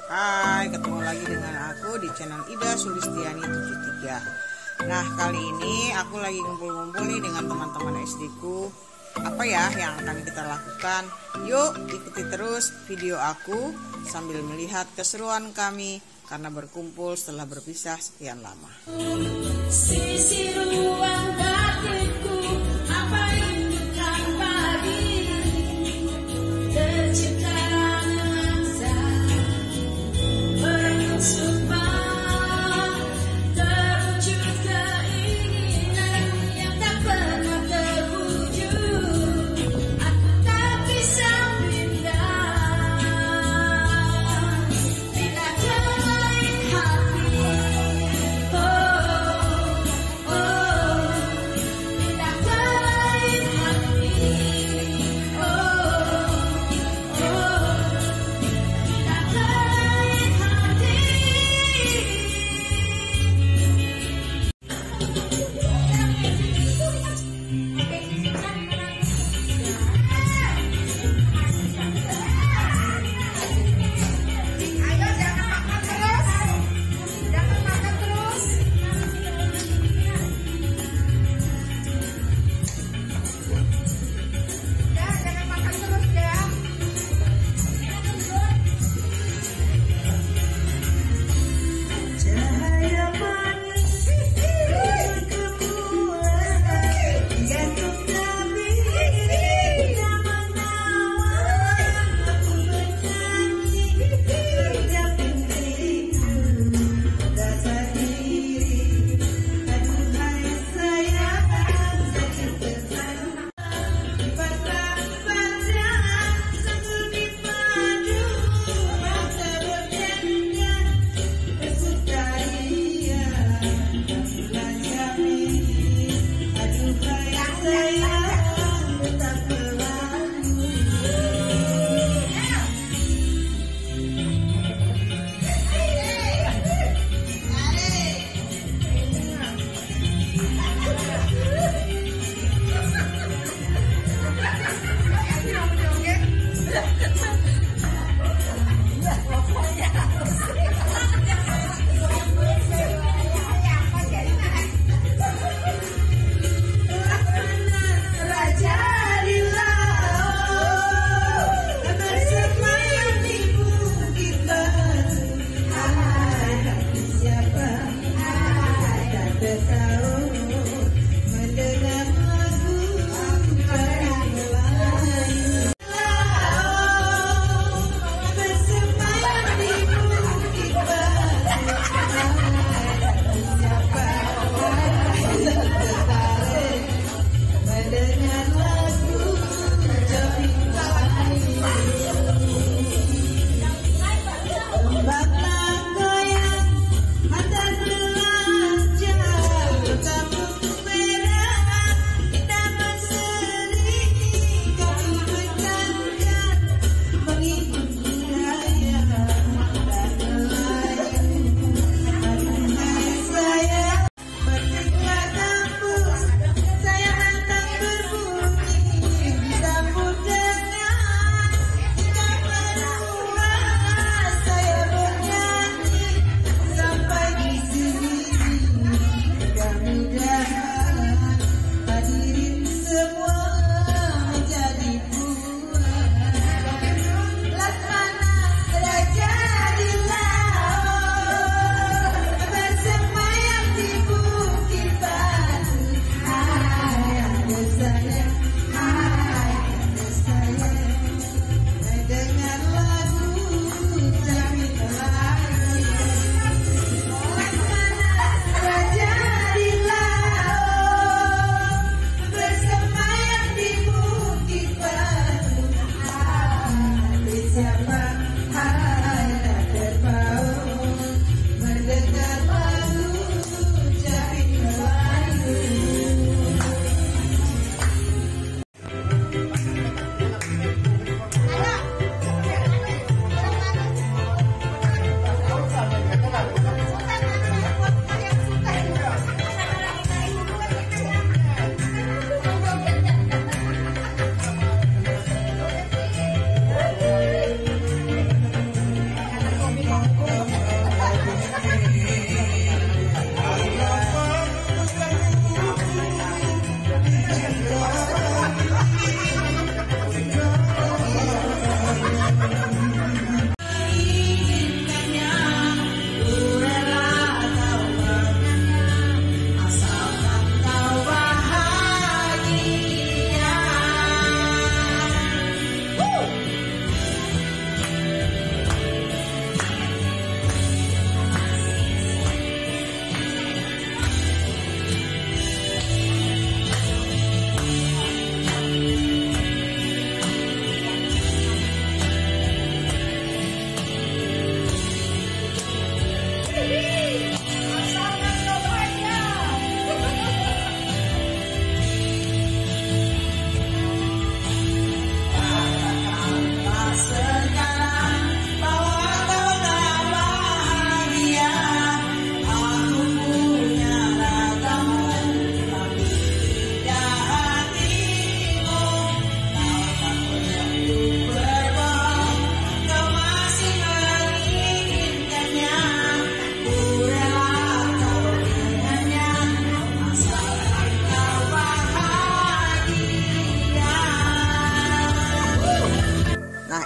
Hai, ketemu lagi dengan aku di channel Ida Sulistiani 73. Nah, kali ini aku lagi ngumpul-ngumpul nih dengan teman-teman SD ku. Apa ya yang akan kita lakukan? Yuk, ikuti terus video aku sambil melihat keseruan kami karena berkumpul setelah berpisah sekian lama. Sisi ruang batinku, apa rindukan pagi terciptaan angsa bersumpah terwujud keinginan yang tak pernah terwujud. Aku tak bisa pindah bila lain hati.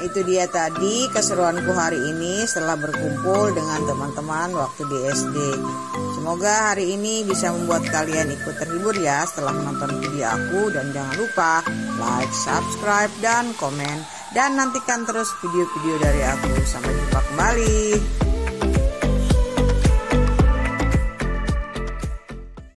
Itu dia tadi keseruanku hari ini setelah berkumpul dengan teman-teman waktu di SD. Semoga hari ini bisa membuat kalian ikut terhibur ya setelah menonton video aku. Dan jangan lupa like, subscribe, dan komen. Dan nantikan terus video-video dari aku. Sampai jumpa kembali.